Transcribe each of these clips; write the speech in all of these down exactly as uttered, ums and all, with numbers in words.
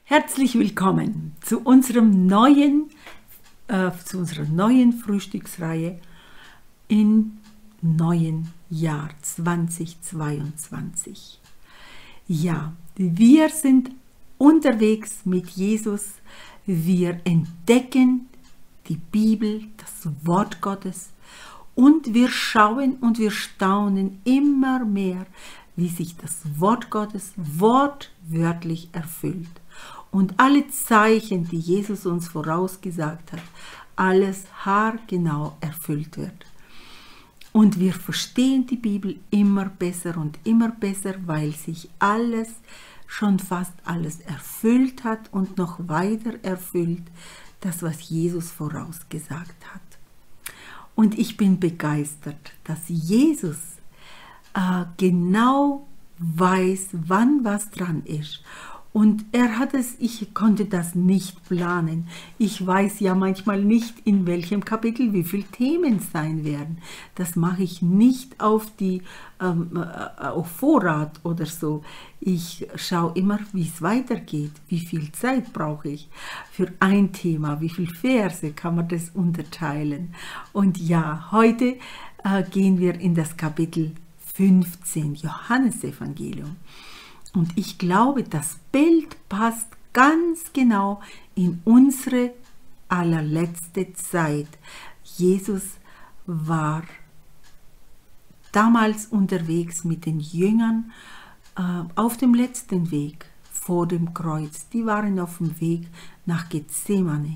Herzlich willkommen zu unserem neuen, äh, zu unserer neuen Frühstücksreihe im neuen Jahr zweitausendzweiundzwanzig. Ja, wir sind unterwegs mit Jesus. Wir entdecken die Bibel, das Wort Gottes, und wir schauen und wir staunen immer mehr, wie sich das Wort Gottes wortwörtlich erfüllt. Und alle Zeichen, die Jesus uns vorausgesagt hat, alles haargenau erfüllt wird. Und wir verstehen die Bibel immer besser und immer besser, weil sich alles, schon fast alles erfüllt hat und noch weiter erfüllt, das, was Jesus vorausgesagt hat. Und ich bin begeistert, dass Jesus äh, genau weiß, wann was dran ist. Und er hat es, ich konnte das nicht planen. Ich weiß ja manchmal nicht, in welchem Kapitel wie viele Themen sein werden. Das mache ich nicht auf, die, ähm, auf Vorrat oder so. Ich schaue immer, wie es weitergeht. Wie viel Zeit brauche ich für ein Thema? Wie viele Verse kann man das unterteilen? Und ja, heute äh, gehen wir in das Kapitel fünfzehn, Johannesevangelium. Und ich glaube, das Bild passt ganz genau in unsere allerletzte Zeit. Jesus war damals unterwegs mit den Jüngern äh, auf dem letzten Weg vor dem Kreuz. Die waren auf dem Weg nach Gethsemane.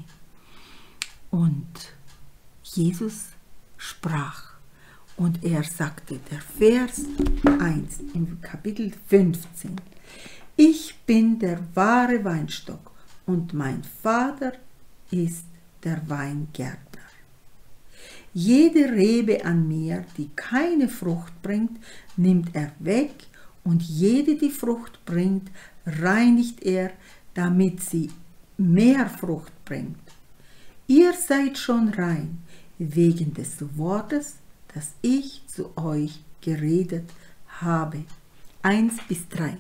Und Jesus sprach. Und er sagte, der Vers eins im Kapitel fünfzehn, ich bin der wahre Weinstock und mein Vater ist der Weingärtner. Jede Rebe an mir, die keine Frucht bringt, nimmt er weg, und jede, die Frucht bringt, reinigt er, damit sie mehr Frucht bringt. Ihr seid schon rein, wegen des Wortes, das ich zu euch geredet habe. eins bis drei.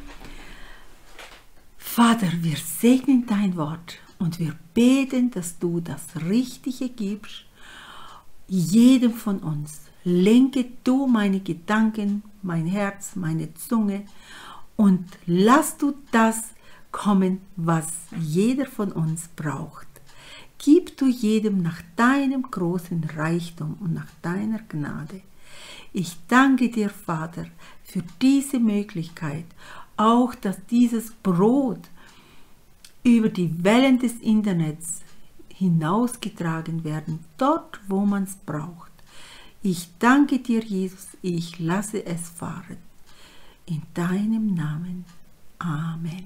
Vater, wir segnen dein Wort und wir beten, dass du das Richtige gibst, jedem von uns. Lenke du meine Gedanken, mein Herz, meine Zunge, und lass du das kommen, was jeder von uns braucht. Gib du jedem nach deinem großen Reichtum und nach deiner Gnade. Ich danke dir, Vater, für diese Möglichkeit, auch dass dieses Brot über die Wellen des Internets hinausgetragen werden, dort, wo man es braucht. Ich danke dir, Jesus, ich lasse es fahren. In deinem Namen. Amen.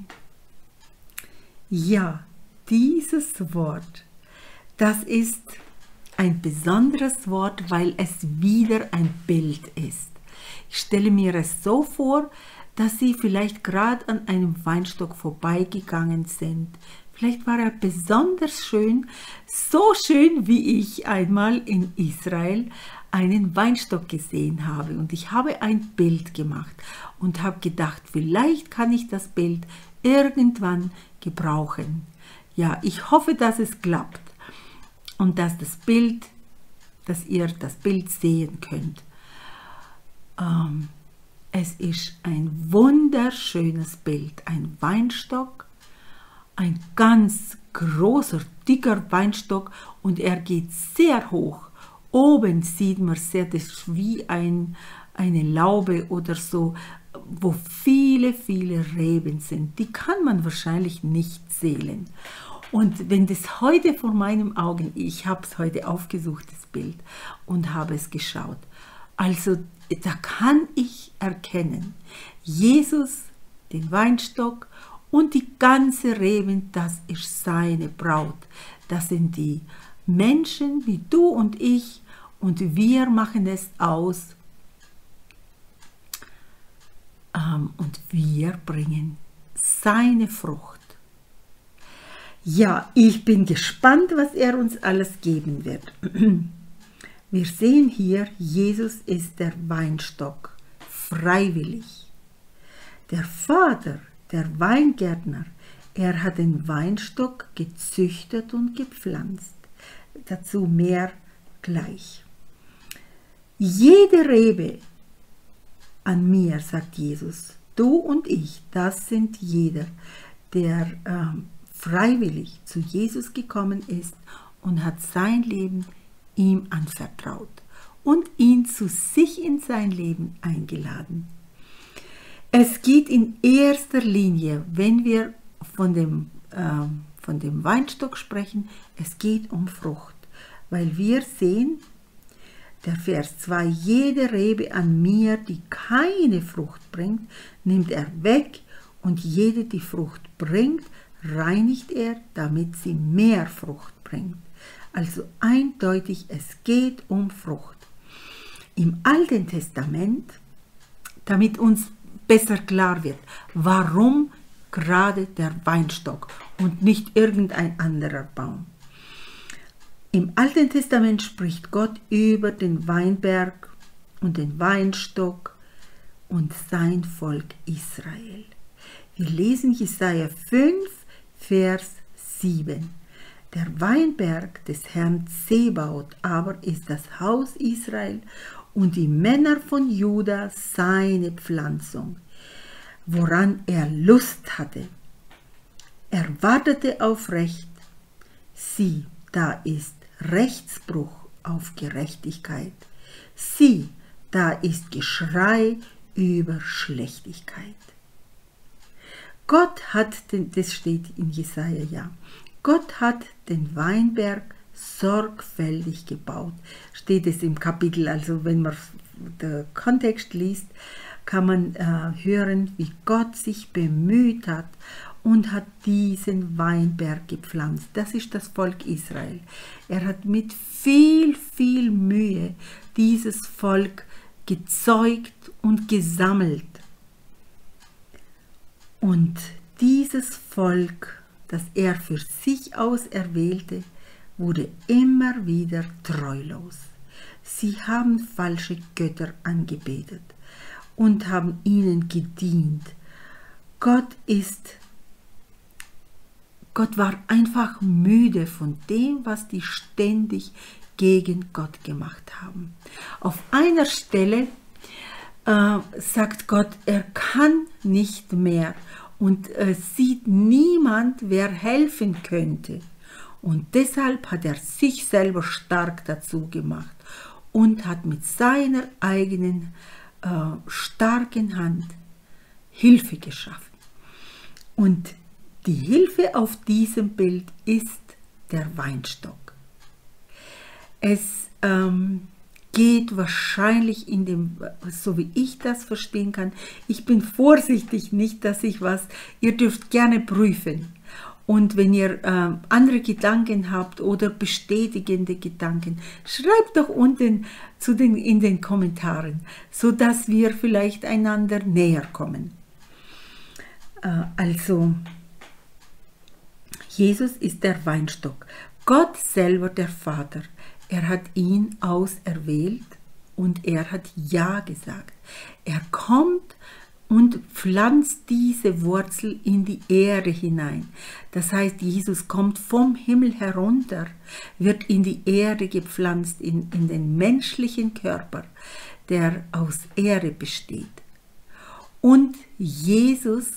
Ja, dieses Wort, das ist ein besonderes Wort, weil es wieder ein Bild ist. Ich stelle mir es so vor, dass Sie vielleicht gerade an einem Weinstock vorbeigegangen sind. Vielleicht war er besonders schön, so schön wie ich einmal in Israel einen Weinstock gesehen habe. Und ich habe ein Bild gemacht und habe gedacht, vielleicht kann ich das Bild irgendwann gebrauchen. Ja, ich hoffe, dass es klappt. Und dass das Bild, dass ihr das Bild sehen könnt. Ähm, es ist ein wunderschönes Bild. Ein Weinstock, ein ganz großer, dicker Weinstock, und er geht sehr hoch. Oben sieht man sehr, das ist wie ein, eine Laube oder so, wo viele, viele Reben sind. Die kann man wahrscheinlich nicht zählen. Und wenn das heute vor meinen Augen, ich habe es heute aufgesucht, das Bild, und habe es geschaut, also da kann ich erkennen, Jesus, den Weinstock und die ganze Reben, das ist seine Braut. Das sind die Menschen wie du und ich, und wir machen es aus, ähm, und wir bringen seine Frucht. Ja, ich bin gespannt, was er uns alles geben wird. Wir sehen hier, Jesus ist der Weinstock, freiwillig. Der Vater, der Weingärtner, Er hat den Weinstock gezüchtet und gepflanzt. Dazu mehr gleich. Jede Rebe an mir, sagt Jesus, du und ich, das sind jeder, der äh, freiwillig zu Jesus gekommen ist und hat sein Leben ihm anvertraut und ihn zu sich in sein Leben eingeladen. Es geht in erster Linie, wenn wir von dem, äh, von dem Weinstock sprechen, es geht um Frucht, weil wir sehen, der Vers zwei, jede Rebe an mir, die keine Frucht bringt, nimmt er weg, und jede, die Frucht bringt, reinigt er, damit sie mehr Frucht bringt. Also eindeutig, es geht um Frucht. Im Alten Testament, damit uns besser klar wird, warum gerade der Weinstock und nicht irgendein anderer Baum. Im Alten Testament spricht Gott über den Weinberg und den Weinstock und sein Volk Israel. Wir lesen Jesaja fünf, Vers sieben. Der Weinberg des Herrn Zebaoth aber ist das Haus Israel und die Männer von Juda seine Pflanzung, woran er Lust hatte. Er wartete auf Recht, sieh, da ist Rechtsbruch auf Gerechtigkeit. Sieh, da ist Geschrei über Schlechtigkeit. Gott hat, den, das steht in Jesaja, ja, Gott hat den Weinberg sorgfältig gebaut. Steht es im Kapitel, also wenn man den Kontext liest, kann man äh, hören, wie Gott sich bemüht hat und hat diesen Weinberg gepflanzt. Das ist das Volk Israel. Er hat mit viel, viel Mühe dieses Volk gezeugt und gesammelt. Und dieses Volk, das er für sich auserwählte, wurde immer wieder treulos. Sie haben falsche Götter angebetet und haben ihnen gedient. Gott ist Gott war einfach müde von dem, was die ständig gegen Gott gemacht haben. Auf einer Stelle äh, sagt Gott, er kann nicht mehr und äh, sieht niemand, wer helfen könnte. Und deshalb hat er sich selber stark dazu gemacht und hat mit seiner eigenen äh, starken Hand Hilfe geschaffen. Und die Hilfe auf diesem Bild ist der Weinstock. Es ähm, geht wahrscheinlich in dem, so wie ich das verstehen kann, ich bin vorsichtig, nicht, dass ich was, ihr dürft gerne prüfen. Und wenn ihr äh, andere Gedanken habt oder bestätigende Gedanken, schreibt doch unten zu den, in den Kommentaren, sodass wir vielleicht einander näher kommen. Äh, also, Jesus ist der Weinstock, Gott selber der Vater. Er hat ihn auserwählt und er hat Ja gesagt. Er kommt und pflanzt diese Wurzel in die Erde hinein. Das heißt, Jesus kommt vom Himmel herunter, wird in die Erde gepflanzt, in, in den menschlichen Körper, der aus Erde besteht. Und Jesus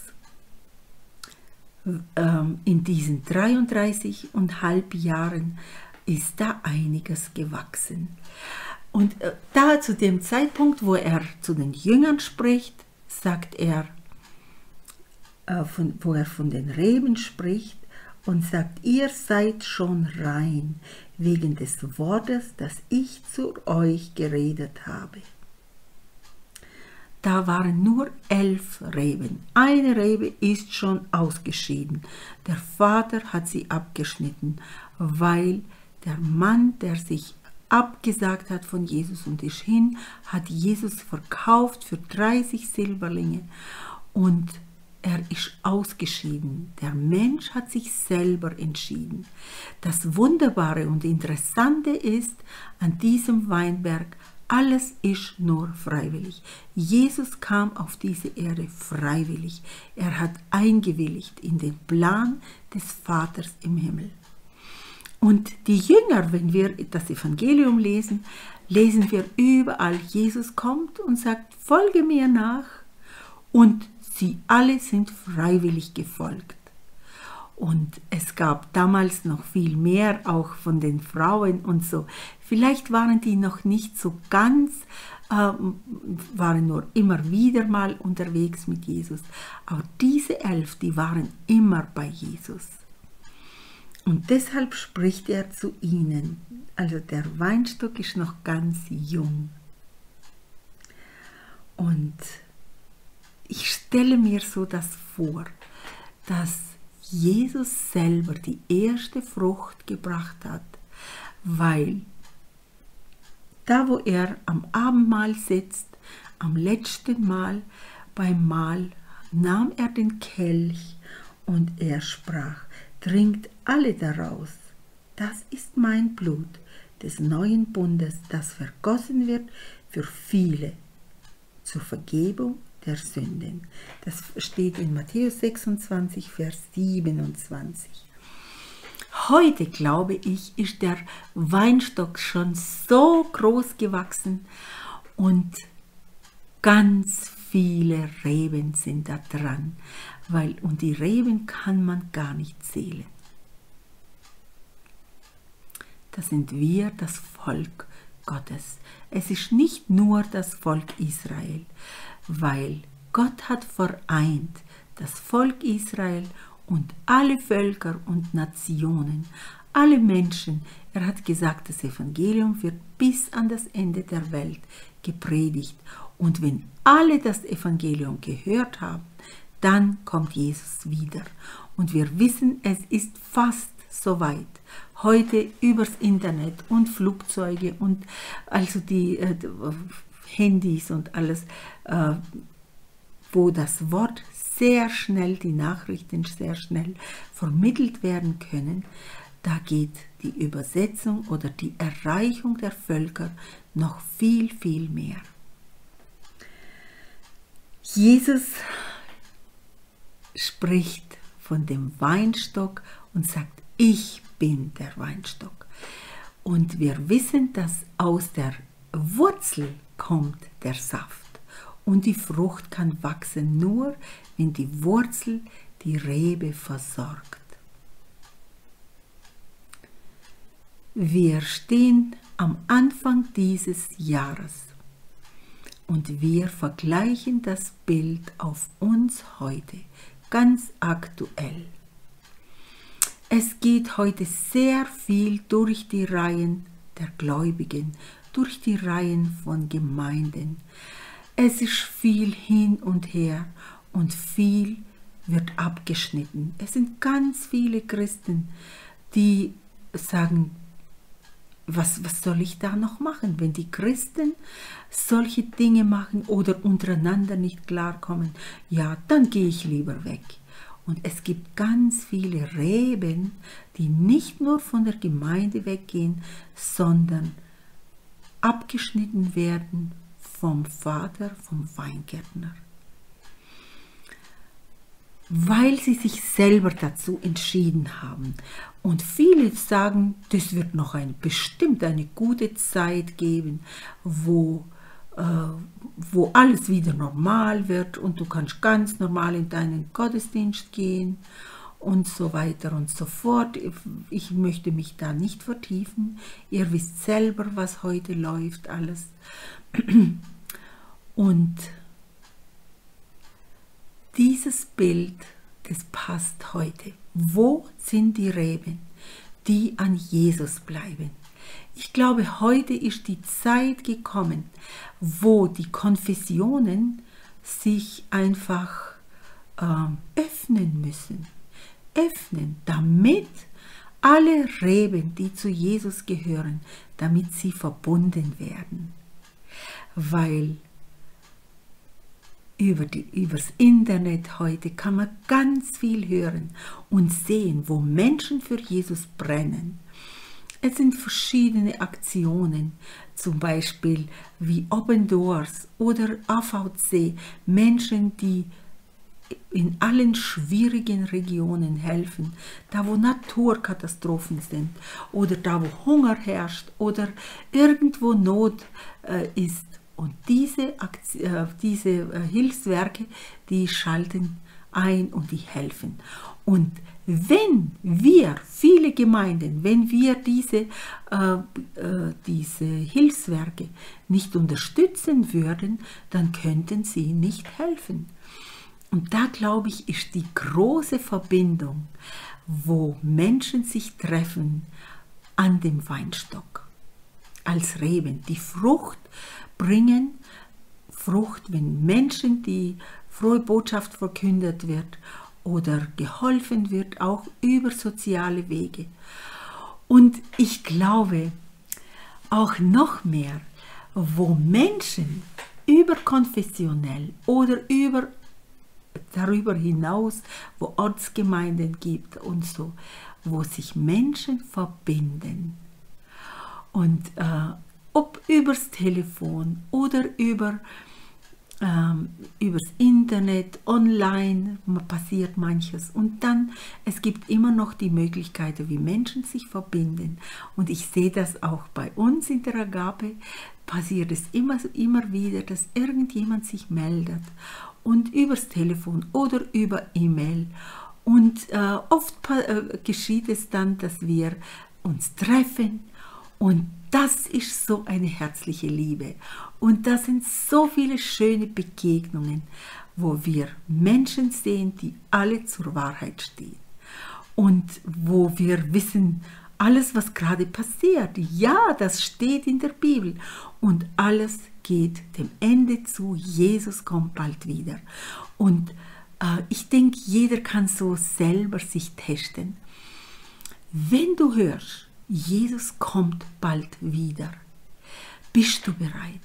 in diesen dreiunddreißig Komma fünf Jahren ist da einiges gewachsen. Und da zu dem Zeitpunkt, wo er zu den Jüngern spricht, sagt er, äh, von, wo er von den Reben spricht und sagt, ihr seid schon rein wegen des Wortes, das ich zu euch geredet habe. Da waren nur elf Reben. Eine Rebe ist schon ausgeschieden. Der Vater hat sie abgeschnitten, weil der Mann, der sich abgesagt hat von Jesus und ist hin, hat Jesus verkauft für dreißig Silberlinge und er ist ausgeschieden. Der Mensch hat sich selber entschieden. Das Wunderbare und Interessante ist, an diesem Weinberg Alles ist nur freiwillig. Jesus kam auf diese Erde freiwillig. Er hat eingewilligt in den Plan des Vaters im Himmel. Und die Jünger, wenn wir das Evangelium lesen, lesen wir überall, Jesus kommt und sagt, folge mir nach. Und sie alle sind freiwillig gefolgt. Und es gab damals noch viel mehr, auch von den Frauen und so. Vielleicht waren die noch nicht so ganz, äh, waren nur immer wieder mal unterwegs mit Jesus. Aber diese elf, die waren immer bei Jesus. Und deshalb spricht er zu ihnen. Also der Weinstock ist noch ganz jung. Und ich stelle mir so das vor, dass Jesus selber die erste Frucht gebracht hat, weil da, wo er am Abendmahl sitzt, am letzten Mal beim Mahl, nahm er den Kelch und er sprach, trinkt alle daraus, das ist mein Blut des neuen Bundes, das vergossen wird für viele zur Vergebung der Sünden. Das steht in Matthäus sechsundzwanzig, Vers siebenundzwanzig. Heute, glaube ich, ist der Weinstock schon so groß gewachsen und ganz viele Reben sind da dran, weil, und die Reben kann man gar nicht zählen. Das sind wir, das Volk Gottes. Es ist nicht nur das Volk Israel, weil Gott hat vereint das Volk Israel und alle Völker und Nationen, alle Menschen. Er hat gesagt, das Evangelium wird bis an das Ende der Welt gepredigt. Und wenn alle das Evangelium gehört haben, dann kommt Jesus wieder. Und wir wissen, es ist fast soweit. Heute übers Internet und Flugzeuge und also die äh, Handys und alles, äh, wo das Wort sehr schnell, die Nachrichten sehr schnell vermittelt werden können, da geht die Übersetzung oder die Erreichung der Völker noch viel, viel mehr. Jesus spricht von dem Weinstock und sagt, ich bin der Weinstock. Und wir wissen, dass aus der Wurzel kommt der Saft. Und die Frucht kann wachsen nur, wenn die Wurzel die Rebe versorgt. Wir stehen am Anfang dieses Jahres und wir vergleichen das Bild auf uns heute, ganz aktuell. Es geht heute sehr viel durch die Reihen der Gläubigen, durch die Reihen von Gemeinden. Es ist viel hin und her und viel wird abgeschnitten. Es sind ganz viele Christen, die sagen, was, was soll ich da noch machen, wenn die Christen solche Dinge machen oder untereinander nicht klarkommen, ja, dann gehe ich lieber weg. Und es gibt ganz viele Reben, die nicht nur von der Gemeinde weggehen, sondern abgeschnitten werden vom Vater, vom Weingärtner. Weil sie sich selber dazu entschieden haben. Und viele sagen, das wird noch ein, bestimmt eine gute Zeit geben, wo, äh, wo alles wieder normal wird und du kannst ganz normal in deinen Gottesdienst gehen und so weiter und so fort. Ich möchte mich da nicht vertiefen. Ihr wisst selber, was heute läuft, alles. Und dieses Bild, das passt heute. Wo sind die Reben, die an Jesus bleiben? Ich glaube, heute ist die Zeit gekommen, wo die Konfessionen sich einfach äh, öffnen müssen. Öffnen, damit alle Reben, die zu Jesus gehören, damit sie verbunden werden. Weil über die, übers Internet heute kann man ganz viel hören und sehen, wo Menschen für Jesus brennen. Es sind verschiedene Aktionen. zum Beispiel wie Open Doors oder A V C, Menschen, die in allen schwierigen Regionen helfen, da wo Naturkatastrophen sind oder da wo Hunger herrscht oder irgendwo Not äh, ist. Und diese, äh, diese äh, Hilfswerke, die schalten ein und die helfen. Und wenn wir, viele Gemeinden, wenn wir diese, äh, äh, diese Hilfswerke nicht unterstützen würden, dann könnten sie nicht helfen. Und da, glaube ich, ist die große Verbindung, wo Menschen sich treffen an dem Weinstock als Reben, die Frucht bringen, Frucht, wenn Menschen, die frohe Botschaft verkündet wird oder geholfen wird, auch über soziale Wege. Und ich glaube auch noch mehr, wo Menschen überkonfessionell oder über darüber hinaus, wo Ortsgemeinden gibt und so, wo sich Menschen verbinden. Und äh, ob übers Telefon oder über, ähm, übers Internet, online passiert manches. Und dann, es gibt immer noch die Möglichkeiten, wie Menschen sich verbinden. Und ich sehe das auch bei uns in der Agape, passiert es immer, immer wieder, dass irgendjemand sich meldet. Und übers Telefon oder über E-Mail. Und äh, oft äh, geschieht es dann, dass wir uns treffen. Und das ist so eine herzliche Liebe. Und das sind so viele schöne Begegnungen, wo wir Menschen sehen, die alle zur Wahrheit stehen. Und wo wir wissen, alles, was gerade passiert, ja, das steht in der Bibel. Und alles geht dem Ende zu. Jesus kommt bald wieder. Und äh, ich denke, jeder kann so selber sich testen. Wenn du hörst, Jesus kommt bald wieder, bist du bereit?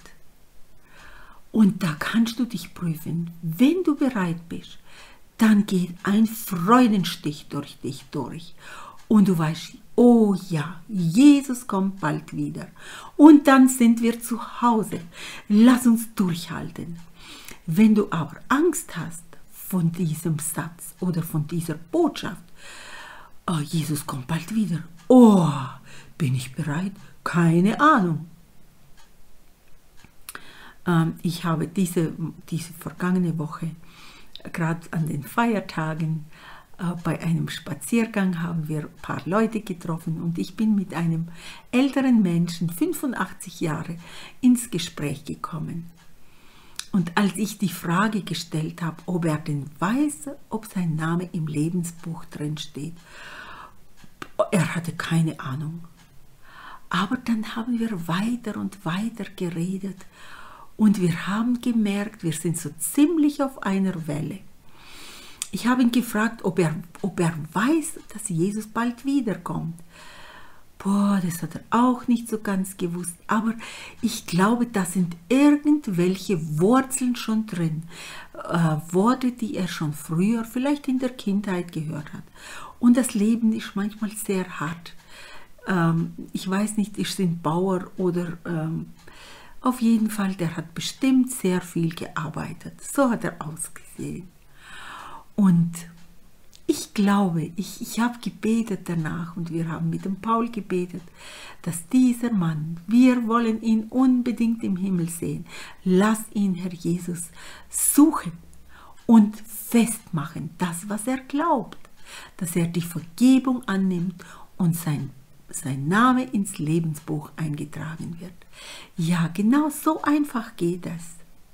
Und da kannst du dich prüfen. Wenn du bereit bist, dann geht ein Freudenstich durch dich durch. Und du weißt, oh ja, Jesus kommt bald wieder. Und dann sind wir zu Hause. Lass uns durchhalten. Wenn du aber Angst hast von diesem Satz oder von dieser Botschaft, oh, Jesus kommt bald wieder. Oh, bin ich bereit? Keine Ahnung. Ähm, ich habe diese, diese vergangene Woche, gerade an den Feiertagen, bei einem Spaziergang haben wir ein paar Leute getroffen und ich bin mit einem älteren Menschen, fünfundachtzig Jahre, ins Gespräch gekommen. Und als ich die Frage gestellt habe, ob er denn weiß, ob sein Name im Lebensbuch drin steht, er hatte keine Ahnung. Aber dann haben wir weiter und weiter geredet und wir haben gemerkt, wir sind so ziemlich auf einer Welle. Ich habe ihn gefragt, ob er, ob er weiß, dass Jesus bald wiederkommt. Boah, das hat er auch nicht so ganz gewusst. Aber ich glaube, da sind irgendwelche Wurzeln schon drin. Äh, Worte, die er schon früher, vielleicht in der Kindheit gehört hat. Und das Leben ist manchmal sehr hart. Ähm, ich weiß nicht, ich bin Bauer oder ähm, auf jeden Fall, der hat bestimmt sehr viel gearbeitet. So hat er ausgesehen. Und ich glaube, ich, ich habe gebetet danach und wir haben mit dem Paul gebetet, dass dieser Mann, wir wollen ihn unbedingt im Himmel sehen. Lass ihn, Herr Jesus, suchen und festmachen, das, was er glaubt, dass er die Vergebung annimmt und sein, sein Name ins Lebensbuch eingetragen wird. Ja, genau so einfach geht es.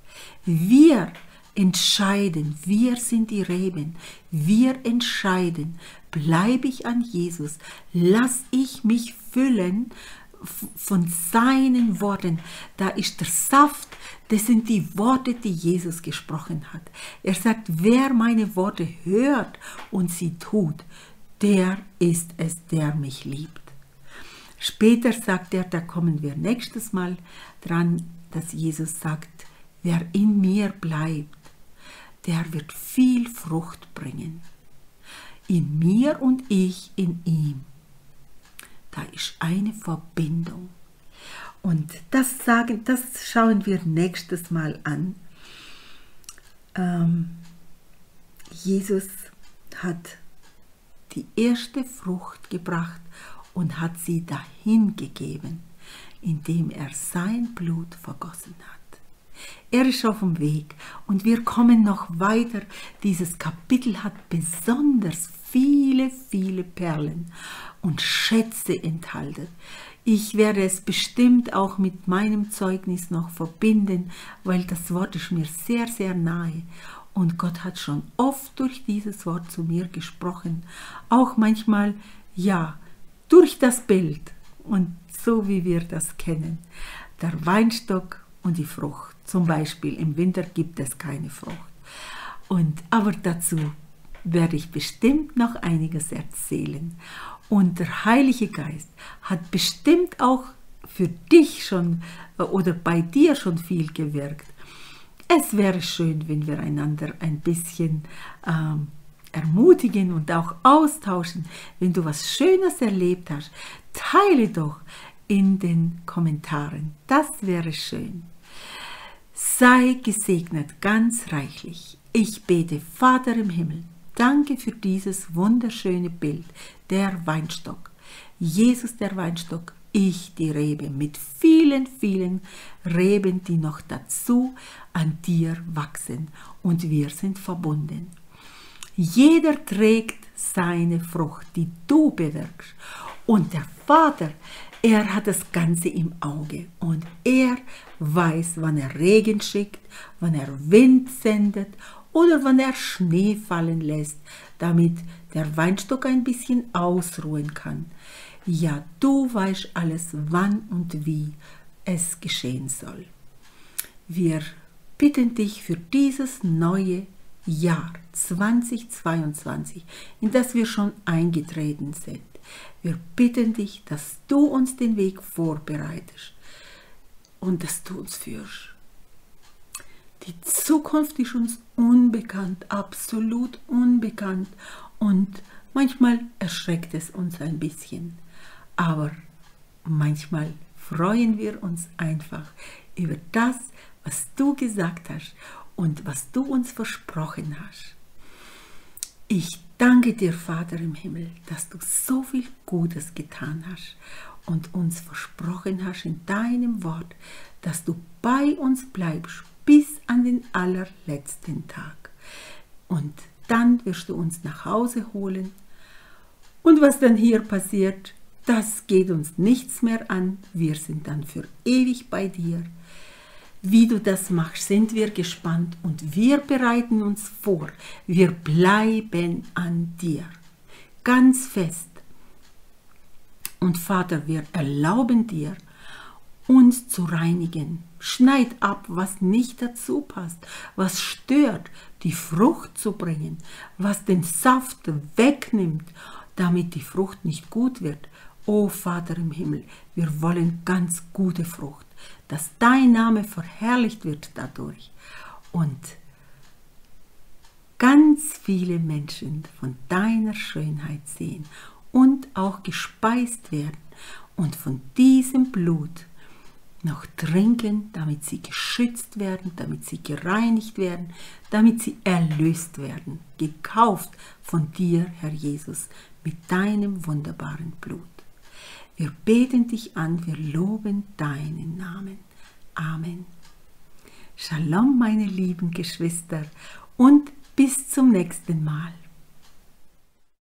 Wir entscheiden, wir sind die Reben, wir entscheiden, bleibe ich an Jesus, lass ich mich füllen von seinen Worten, da ist der Saft, das sind die Worte, die Jesus gesprochen hat. Er sagt, wer meine Worte hört und sie tut, der ist es, der mich liebt. Später sagt er, da kommen wir nächstes Mal dran, dass Jesus sagt, wer in mir bleibt, der wird viel Frucht bringen. In mir und ich in ihm. Da ist eine Verbindung. Und das sagen, das schauen wir nächstes Mal an. Ähm, Jesus hat die erste Frucht gebracht und hat sie dahin gegeben, indem er sein Blut vergossen hat. Er ist auf dem Weg und wir kommen noch weiter. Dieses Kapitel hat besonders viele, viele Perlen und Schätze enthalten. Ich werde es bestimmt auch mit meinem Zeugnis noch verbinden, weil das Wort ist mir sehr, sehr nahe. Und Gott hat schon oft durch dieses Wort zu mir gesprochen. Auch manchmal, ja, durch das Bild. Und so wie wir das kennen. Der Weinstock und die Frucht. Zum Beispiel im Winter gibt es keine Frucht. Und, aber dazu werde ich bestimmt noch einiges erzählen. Und der Heilige Geist hat bestimmt auch für dich schon oder bei dir schon viel gewirkt. Es wäre schön, wenn wir einander ein bisschen ähm, ermutigen und auch austauschen. Wenn du was Schönes erlebt hast, teile doch in den Kommentaren. Das wäre schön. Sei gesegnet ganz reichlich. Ich bete, Vater im Himmel, danke für dieses wunderschöne Bild, der Weinstock. Jesus der Weinstock, ich die Rebe mit vielen, vielen Reben, die noch dazu an dir wachsen und wir sind verbunden. Jeder trägt seine Frucht, die du bewirkst und der Vater, er hat das Ganze im Auge und er weiß, wann er Regen schickt, wann er Wind sendet oder wann er Schnee fallen lässt, damit der Weinstock ein bisschen ausruhen kann. Ja, du weißt alles, wann und wie es geschehen soll. Wir bitten dich für dieses neue Jahr zweitausendzweiundzwanzig, in das wir schon eingetreten sind. Wir bitten dich, dass du uns den Weg vorbereitest und dass du uns führst. Die Zukunft ist uns unbekannt, absolut unbekannt und manchmal erschreckt es uns ein bisschen, aber manchmal freuen wir uns einfach über das, was du gesagt hast und was du uns versprochen hast. Ich danke dir, Vater im Himmel, dass du so viel Gutes getan hast und uns versprochen hast in deinem Wort, dass du bei uns bleibst bis an den allerletzten Tag. Und dann wirst du uns nach Hause holen. Und was dann hier passiert, das geht uns nichts mehr an. Wir sind dann für ewig bei dir. Wie du das machst, sind wir gespannt und wir bereiten uns vor. Wir bleiben an dir, ganz fest. Und Vater, wir erlauben dir, uns zu reinigen. Schneid ab, was nicht dazu passt, was stört, die Frucht zu bringen, was den Saft wegnimmt, damit die Frucht nicht gut wird. O Vater im Himmel, wir wollen ganz gute Frucht, dass dein Name verherrlicht wird dadurch und ganz viele Menschen von deiner Schönheit sehen und auch gespeist werden und von diesem Blut noch trinken, damit sie geschützt werden, damit sie gereinigt werden, damit sie erlöst werden, gekauft von dir, Herr Jesus, mit deinem wunderbaren Blut. Wir beten dich an, wir loben deinen Namen. Amen. Shalom, meine lieben Geschwister, und bis zum nächsten Mal.